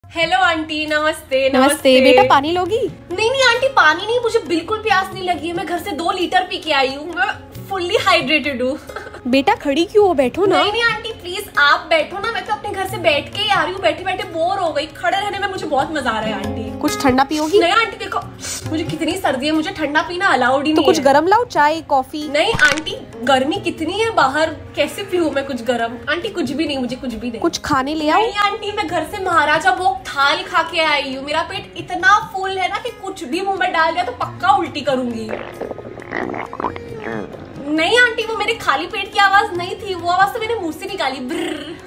Hello aunty, नमस्ते। नमस्ते बेटा, पानी लोगी? नहीं नहीं आंटी, पानी नहीं, मुझे बिल्कुल प्यास नहीं लगी है। मैं घर से 2 लीटर पी के आई हूँ। मैं फुल्ली हाइड्रेटेड हूँ। बेटा खड़ी क्यों हो, बैठो ना। नहीं नहीं आंटी प्लीज आप बैठो ना, मैं तो अपने घर से बैठ के ही आ रही हूँ। बैठे बैठे बोर हो गई, खड़े रहने में मुझे बहुत मजा आ रहा है आंटी। कुछ ठंडा पियोगी? नहीं आंटी देखो, मुझे कितनी सर्दी है, मुझे ठंडा पीना अलाउड ही नहीं तो कुछ है। गरम लाओ, चाय कॉफी। नहीं आंटी, गर्मी कितनी है बाहर, कैसे पीऊँ मैं कुछ गरम? आंटी कुछ भी नहीं, मुझे कुछ भी नहीं। कुछ खाने ले आओ। नहीं आंटी, मैं घर से महाराजा भोग थाल खा के आई हूँ। मेरा पेट इतना फुल है ना कि कुछ भी मुंह में डाल दिया तो पक्का उल्टी करूंगी। नहीं आंटी, वो मेरे खाली पेट की आवाज नहीं थी, वो आवाज तो मैंने मुंह से निकाली। ब्रर।